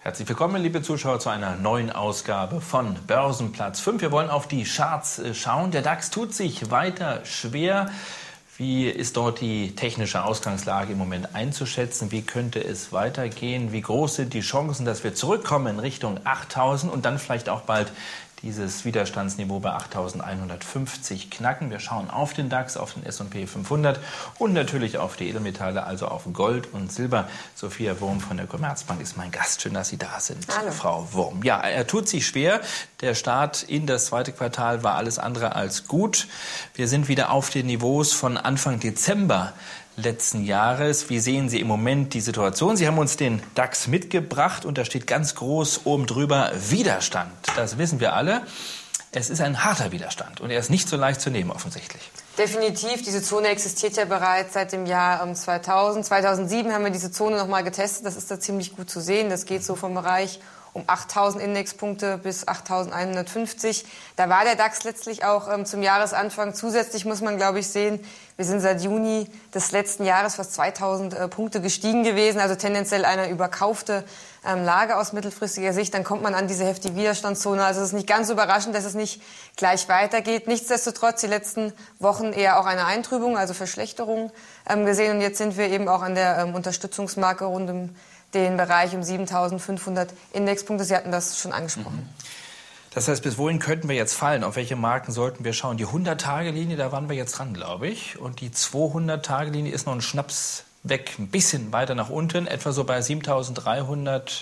Herzlich willkommen, liebe Zuschauer, zu einer neuen Ausgabe von Börsenplatz 5. Wir wollen auf die Charts schauen. Der DAX tut sich weiter schwer. Wie ist dort die technische Ausgangslage im Moment einzuschätzen? Wie könnte es weitergehen? Wie groß sind die Chancen, dass wir zurückkommen in Richtung 8.000 und dann vielleicht auch bald dieses Widerstandsniveau bei 8.150 knacken? Wir schauen auf den DAX, auf den S&P 500 und natürlich auf die Edelmetalle, also auf Gold und Silber. Sophia Wurm von der Commerzbank ist mein Gast. Schön, dass Sie da sind, Hallo. Frau Wurm. Ja, er tut sich schwer. Der Start in das zweite Quartal war alles andere als gut. Wir sind wieder auf den Niveaus von Anfang Dezember letzten Jahres. Wie sehen Sie im Moment die Situation? Sie haben uns den DAX mitgebracht und da steht ganz groß oben drüber Widerstand. Das wissen wir alle. Es ist ein harter Widerstand und er ist nicht so leicht zu nehmen offensichtlich. Definitiv. Diese Zone existiert ja bereits seit dem Jahr 2000. 2007 haben wir diese Zone noch mal getestet. Das ist da ziemlich gut zu sehen. Das geht so vom Bereich um 8.000 Indexpunkte bis 8.150. Da war der DAX letztlich auch zum Jahresanfang. Zusätzlich muss man, glaube ich, sehen, wir sind seit Juni des letzten Jahres fast 2.000 Punkte gestiegen gewesen. Also tendenziell eine überkaufte Lage aus mittelfristiger Sicht. Dann kommt man an diese heftige Widerstandszone. Also es ist nicht ganz überraschend, dass es nicht gleich weitergeht. Nichtsdestotrotz die letzten Wochen eher auch eine Eintrübung, also Verschlechterung gesehen. Und jetzt sind wir eben auch an der Unterstützungsmarke rund um den Bereich um 7.500 Indexpunkte. Sie hatten das schon angesprochen. Das heißt, bis wohin könnten wir jetzt fallen? Auf welche Marken sollten wir schauen? Die 100-Tage-Linie, da waren wir jetzt dran, glaube ich. Und die 200-Tage-Linie ist noch ein Schnaps weg, ein bisschen weiter nach unten, etwa so bei 7.370.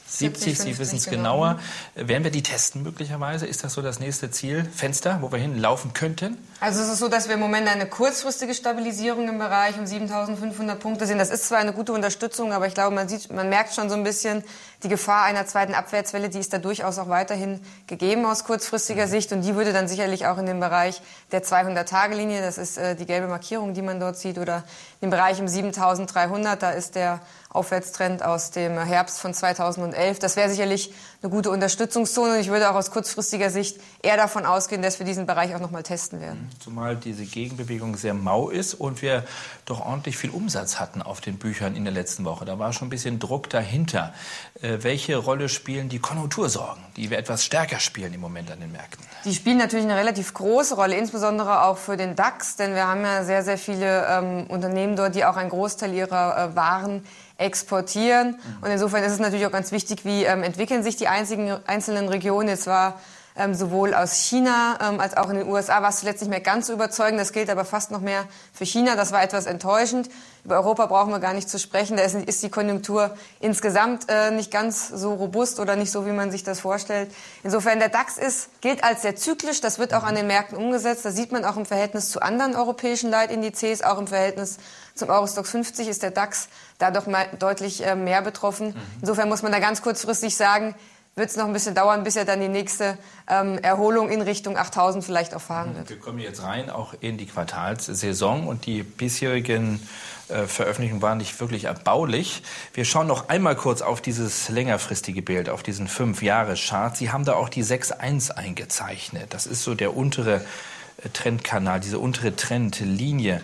Sie wissen es genauer. Werden wir die testen möglicherweise? Ist das so das nächste Zielfenster, wo wir hinlaufen könnten? Also es ist so, dass wir im Moment eine kurzfristige Stabilisierung im Bereich um 7.500 Punkte sehen. Das ist zwar eine gute Unterstützung, aber ich glaube, man merkt schon so ein bisschen die Gefahr einer zweiten Abwärtswelle, die ist da durchaus auch weiterhin gegeben aus kurzfristiger Sicht. Und die würde dann sicherlich auch in dem Bereich der 200-Tage-Linie, das ist die gelbe Markierung, die man dort sieht, oder im Bereich um 7.300, da ist der Aufwärtstrend aus dem Herbst von 2011. Das wäre sicherlich eine gute Unterstützungszone. Und ich würde auch aus kurzfristiger Sicht eher davon ausgehen, dass wir diesen Bereich auch noch mal testen werden. Zumal diese Gegenbewegung sehr mau ist und wir doch ordentlich viel Umsatz hatten auf den Büchern in der letzten Woche. Da war schon ein bisschen Druck dahinter. Welche Rolle spielen die Konjunktursorgen, die wir etwas stärker spielen im Moment an den Märkten? Die spielen natürlich eine relativ große Rolle, insbesondere auch für den DAX. Denn wir haben ja sehr, sehr viele Unternehmen dort, die auch einen Großteil ihrer Waren exportieren. Und insofern ist es natürlich auch ganz wichtig, wie entwickeln sich die einzelnen Regionen. Jetzt war sowohl aus China als auch in den USA war es zuletzt nicht mehr ganz so überzeugend. Das gilt aber fast noch mehr für China. Das war etwas enttäuschend. Über Europa brauchen wir gar nicht zu sprechen. Da ist die Konjunktur insgesamt nicht ganz so robust oder nicht so, wie man sich das vorstellt. Insofern, der DAX gilt als sehr zyklisch. Das wird auch an den Märkten umgesetzt. Das sieht man auch im Verhältnis zu anderen europäischen Leitindizes. Auch im Verhältnis zum Eurostoxx 50 ist der DAX da doch mal deutlich mehr betroffen. Insofern muss man da ganz kurzfristig sagen, wird es noch ein bisschen dauern, bis er dann die nächste Erholung in Richtung 8.000 vielleicht erfahren wird. Wir kommen jetzt rein, auch in die Quartalssaison und die bisherigen Veröffentlichungen waren nicht wirklich erbaulich. Wir schauen noch einmal kurz auf dieses längerfristige Bild, auf diesen 5-Jahres-Chart. Sie haben da auch die 6.1 eingezeichnet. Das ist so der untere Trendkanal, diese untere Trendlinie.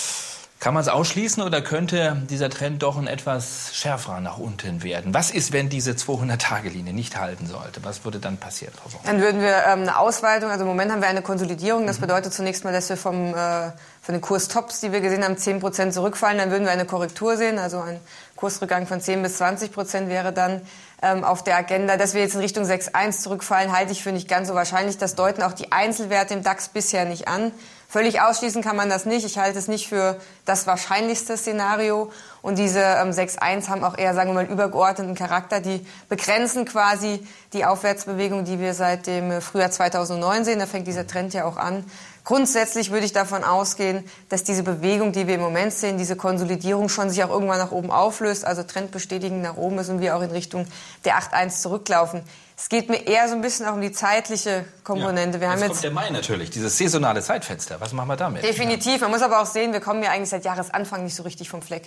Kann man es ausschließen oder könnte dieser Trend doch ein etwas schärferer nach unten werden? Was ist, wenn diese 200-Tage-Linie nicht halten sollte? Was würde dann passieren, Frau Wurm? Dann würden wir eine Ausweitung, also im Moment haben wir eine Konsolidierung. Das bedeutet zunächst mal, dass wir von den Kurstops, die wir gesehen haben, 10% zurückfallen. Dann würden wir eine Korrektur sehen, also ein Kursrückgang von 10 bis 20% wäre dann auf der Agenda. Dass wir jetzt in Richtung 6.1 zurückfallen, halte ich für nicht ganz so wahrscheinlich. Das deuten auch die Einzelwerte im DAX bisher nicht an. Völlig ausschließen kann man das nicht. Ich halte es nicht für das wahrscheinlichste Szenario. Und diese 6.1 haben auch eher, sagen wir mal, übergeordneten Charakter. Die begrenzen quasi die Aufwärtsbewegung, die wir seit dem Frühjahr 2009 sehen. Da fängt dieser Trend ja auch an. Grundsätzlich würde ich davon ausgehen, dass diese Bewegung, die wir im Moment sehen, diese Konsolidierung schon sich auch irgendwann nach oben auflöst, also trendbestätigend nach oben ist und wir auch in Richtung der 8.1 zurücklaufen. Es geht mir eher so ein bisschen auch um die zeitliche Komponente. Ja, jetzt kommt der Mai natürlich, dieses saisonale Zeitfenster. Was machen wir damit? Definitiv. Man muss aber auch sehen, wir kommen ja eigentlich seit Jahresanfang nicht so richtig vom Fleck.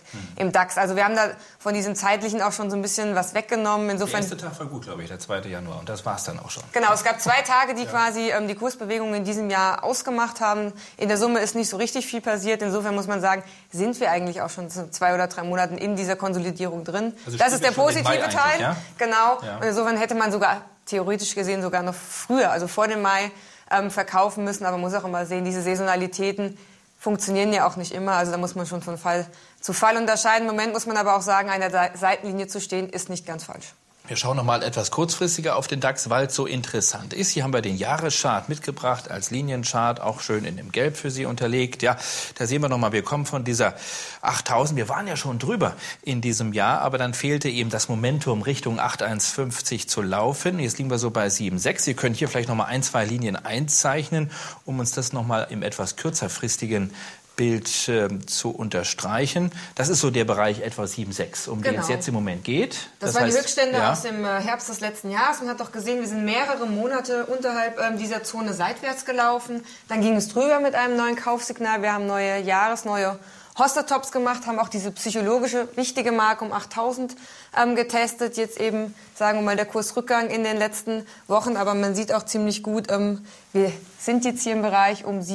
im DAX. Also wir haben da von diesem zeitlichen auch schon so ein bisschen was weggenommen. Insofern, der erste Tag war gut, glaube ich, der 2. Januar. Und das war es dann auch schon. Genau, es gab 2 Tage, die quasi die Kursbewegungen in diesem Jahr ausgemacht haben. In der Summe ist nicht so richtig viel passiert. Insofern muss man sagen, sind wir eigentlich auch schon 2 oder 3 Monaten in dieser Konsolidierung drin. Also das ist der positive Teil. Ja? Genau. Ja. Und insofern hätte man sogar theoretisch gesehen sogar noch früher, also vor dem Mai, verkaufen müssen. Aber man muss auch immer sehen, diese Saisonalitäten funktionieren ja auch nicht immer. Also da muss man schon von Fall zu Fall unterscheiden. Im Moment muss man aber auch sagen, an der Seitenlinie zu stehen, ist nicht ganz falsch. Wir schauen noch mal etwas kurzfristiger auf den DAX, weil es so interessant ist. Hier haben wir den Jahreschart mitgebracht als Linienchart, auch schön in dem Gelb für Sie unterlegt. Ja, da sehen wir noch mal, wir kommen von dieser 8.000. Wir waren ja schon drüber in diesem Jahr, aber dann fehlte eben das Momentum Richtung 8.150 zu laufen. Jetzt liegen wir so bei 7.6. Sie können hier vielleicht noch mal 1, 2 Linien einzeichnen, um uns das noch mal im etwas kürzerfristigen Bild zu unterstreichen. Das ist so der Bereich etwa 7,6, um den es jetzt im Moment geht. Das waren die Höchststände aus dem Herbst des letzten Jahres. Man hat doch gesehen, wir sind mehrere Monate unterhalb dieser Zone seitwärts gelaufen. Dann ging es drüber mit einem neuen Kaufsignal. Wir haben neue Hoster-Tops gemacht, haben auch diese psychologische wichtige Marke um 8.000 getestet. Jetzt eben, sagen wir mal, der Kursrückgang in den letzten Wochen. Aber man sieht auch ziemlich gut, wir sind jetzt hier im Bereich um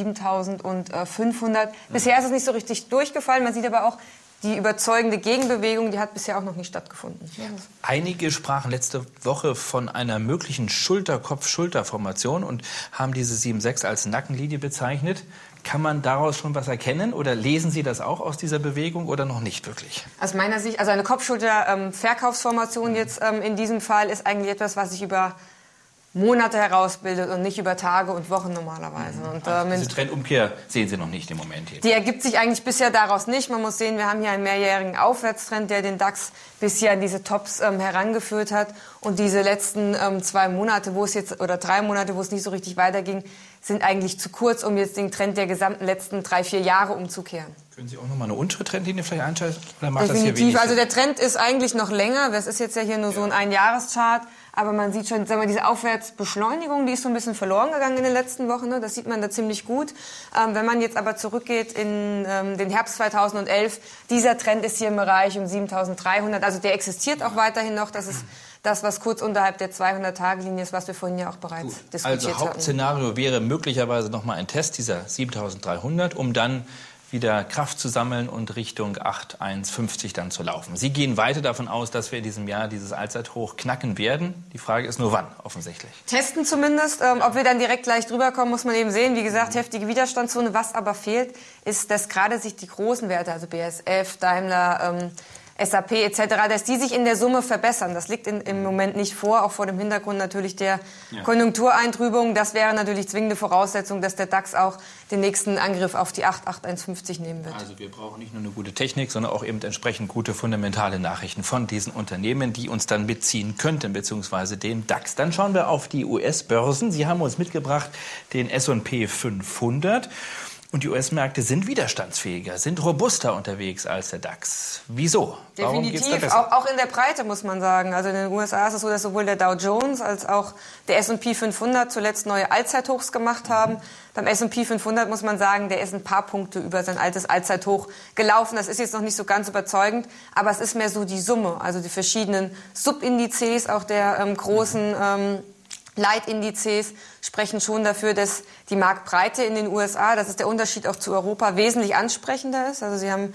7.500. Bisher ist es nicht so richtig durchgefallen. Man sieht aber auch, die überzeugende Gegenbewegung, die hat bisher auch noch nicht stattgefunden. Einige sprachen letzte Woche von einer möglichen Schulter-Kopf-Schulter-Formation und haben diese 7,6 als Nackenlinie bezeichnet. Kann man daraus schon was erkennen oder lesen Sie das auch aus dieser Bewegung oder noch nicht wirklich? Aus meiner Sicht, also eine Kopfschulter-Verkaufsformation jetzt in diesem Fall ist eigentlich etwas, was sich über Monate herausbildet und nicht über Tage und Wochen normalerweise. Und, diese Trendumkehr sehen Sie noch nicht im Moment hier. Die ergibt sich eigentlich bisher daraus nicht. Man muss sehen, wir haben hier einen mehrjährigen Aufwärtstrend, der den DAX bisher an diese Tops herangeführt hat. Und diese letzten 2 Monate, oder 3 Monate, wo es nicht so richtig weiterging, sind eigentlich zu kurz, um jetzt den Trend der gesamten letzten 3, 4 Jahre umzukehren. Können Sie auch noch mal eine untere Trendlinie vielleicht einschalten? Oder macht Definitiv. Das hier wenig also der Trend ist eigentlich noch länger. Das ist jetzt ja hier nur so ein Einjahreschart. Aber man sieht schon, sagen wir, diese Aufwärtsbeschleunigung, die ist so ein bisschen verloren gegangen in den letzten Wochen. Ne? Das sieht man da ziemlich gut. Wenn man jetzt aber zurückgeht in den Herbst 2011, dieser Trend ist hier im Bereich um 7.300. Also der existiert auch weiterhin noch. Das ist das, was kurz unterhalb der 200-Tage-Linie ist, was wir vorhin ja auch bereits diskutiert haben. Also Hauptszenario wäre möglicherweise noch mal ein Test dieser 7.300, um dann wieder Kraft zu sammeln und Richtung 8.150 dann zu laufen. Sie gehen weiter davon aus, dass wir in diesem Jahr dieses Allzeithoch knacken werden. Die Frage ist nur wann, offensichtlich. Testen zumindest. Ob wir dann direkt gleich drüber kommen, muss man eben sehen. Wie gesagt, heftige Widerstandszone. Was aber fehlt, ist, dass gerade sich die großen Werte, also BASF, Daimler, SAP etc., dass die sich in der Summe verbessern. Das liegt im Moment nicht vor, auch vor dem Hintergrund natürlich der Konjunktureintrübung. Das wäre natürlich zwingende Voraussetzung, dass der DAX auch den nächsten Angriff auf die 8.150 nehmen wird. Also wir brauchen nicht nur eine gute Technik, sondern auch eben entsprechend gute fundamentale Nachrichten von diesen Unternehmen, die uns dann mitziehen könnten, beziehungsweise den DAX. Dann schauen wir auf die US-Börsen. Sie haben uns mitgebracht den S&P 500. Und die US-Märkte sind widerstandsfähiger, sind robuster unterwegs als der DAX. Wieso? Warum geht's da besser? Auch in der Breite, muss man sagen. Also in den USA ist es so, dass sowohl der Dow Jones als auch der S&P 500 zuletzt neue Allzeithochs gemacht haben. Beim S&P 500 muss man sagen, der ist ein paar Punkte über sein altes Allzeithoch gelaufen. Das ist jetzt noch nicht so ganz überzeugend, aber es ist mehr so die Summe. Also die verschiedenen Subindizes, auch der großen Leitindizes sprechen schon dafür, dass die Marktbreite in den USA, das ist der Unterschied auch zu Europa, wesentlich ansprechender ist. Also sie haben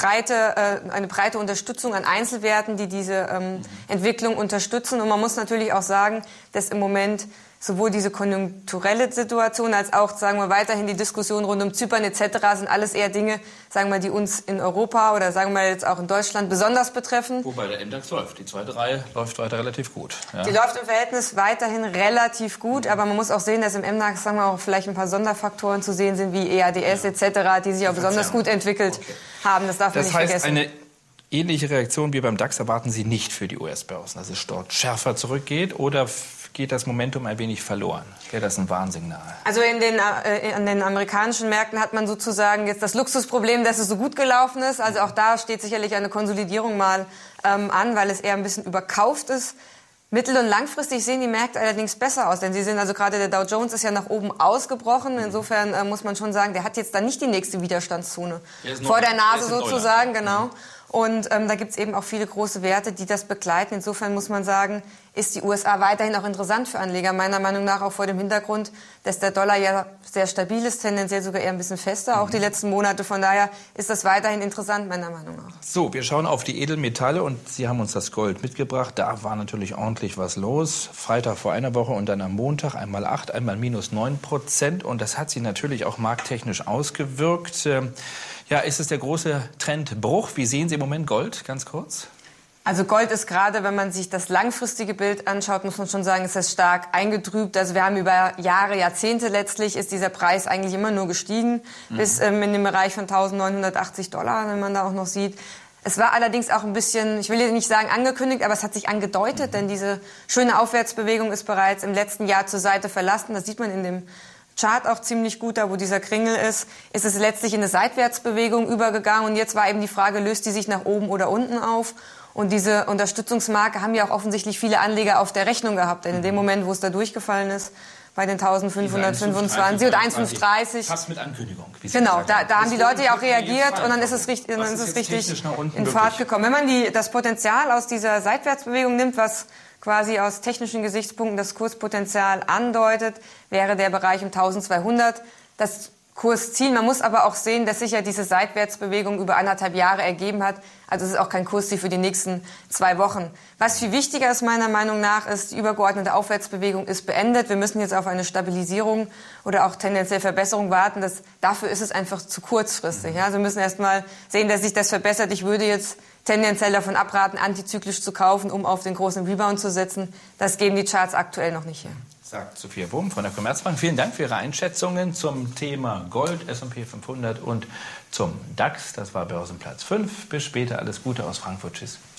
eine breite Unterstützung an Einzelwerten, die diese Entwicklung unterstützen. Und man muss natürlich auch sagen, dass im Moment sowohl diese konjunkturelle Situation als auch, sagen wir, weiterhin die Diskussion rund um Zypern etc. sind alles eher Dinge, sagen wir, die uns in Europa oder sagen wir jetzt auch in Deutschland besonders betreffen. Wobei der MDAX läuft. Die zweite Reihe läuft weiter relativ gut. Ja. Die läuft im Verhältnis weiterhin relativ gut, aber man muss auch sehen, dass im MDAX, sagen wir, auch vielleicht ein paar Sonderfaktoren zu sehen sind, wie EADS etc., die sich auch besonders gut entwickelt haben. Das darf man nicht vergessen. Eine ähnliche Reaktion wie beim DAX erwarten Sie nicht für die US-Börsen, dass es dort schärfer zurückgeht, oder geht das Momentum ein wenig verloren? Wäre das ein Warnsignal? Also an den amerikanischen Märkten hat man sozusagen jetzt das Luxusproblem, dass es so gut gelaufen ist. Also auch da steht sicherlich eine Konsolidierung mal an, weil es eher ein bisschen überkauft ist. Mittel- und langfristig sehen die Märkte allerdings besser aus, denn sie sind, also gerade der Dow Jones ist ja nach oben ausgebrochen. Insofern muss man schon sagen, der hat jetzt dann nicht die nächste Widerstandszone vor der Nase sozusagen, genau. Und da gibt es eben auch viele große Werte, die das begleiten. Insofern muss man sagen, ist die USA weiterhin auch interessant für Anleger. Meiner Meinung nach auch vor dem Hintergrund, dass der Dollar ja sehr stabil ist, tendenziell sogar eher ein bisschen fester, auch die letzten Monate. Von daher ist das weiterhin interessant, meiner Meinung nach. So, wir schauen auf die Edelmetalle und Sie haben uns das Gold mitgebracht. Da war natürlich ordentlich was los. Freitag vor einer Woche und dann am Montag einmal 8, einmal minus 9%. Und das hat sich natürlich auch markttechnisch ausgewirkt. Ja, ist es der große Trendbruch? Wie sehen Sie im Moment Gold, ganz kurz? Also Gold ist gerade, wenn man sich das langfristige Bild anschaut, muss man schon sagen, ist das stark eingetrübt. Also wir haben über Jahre, Jahrzehnte letztlich, ist dieser Preis eigentlich immer nur gestiegen, bis in dem Bereich von $1.980, wenn man da auch noch sieht. Es war allerdings auch ein bisschen, ich will nicht sagen angekündigt, aber es hat sich angedeutet, denn diese schöne Aufwärtsbewegung ist bereits im letzten Jahr zur Seite verlassen. Das sieht man in dem Chart auch ziemlich gut, da wo dieser Kringel ist es letztlich in eine Seitwärtsbewegung übergegangen. Und jetzt war eben die Frage, löst die sich nach oben oder unten auf? Und diese Unterstützungsmarke haben ja auch offensichtlich viele Anleger auf der Rechnung gehabt. Denn in dem Moment, wo es da durchgefallen ist, bei den 1525 oder 1,530. Fast mit Ankündigung. Genau, da haben die Leute ja auch reagiert und dann ist es richtig in Fahrt gekommen. Wenn man das Potenzial aus dieser Seitwärtsbewegung nimmt, was quasi aus technischen Gesichtspunkten das Kurspotenzial andeutet, wäre der Bereich um 1200 das Kursziel. Man muss aber auch sehen, dass sich ja diese Seitwärtsbewegung über 1,5 Jahre ergeben hat. Also es ist auch kein Kursziel für die nächsten 2 Wochen. Was viel wichtiger ist meiner Meinung nach, ist, die übergeordnete Aufwärtsbewegung ist beendet. Wir müssen jetzt auf eine Stabilisierung oder auch tendenziell Verbesserung warten. Dafür ist es einfach zu kurzfristig. Ja? Also wir müssen erst mal sehen, dass sich das verbessert. Ich würde jetzt tendenziell davon abraten, antizyklisch zu kaufen, um auf den großen Rebound zu setzen. Das geben die Charts aktuell noch nicht her. Sagt Sophia Bohm von der Commerzbank. Vielen Dank für Ihre Einschätzungen zum Thema Gold, S&P 500 und zum DAX. Das war Börsenplatz 5. Bis später. Alles Gute aus Frankfurt. Tschüss.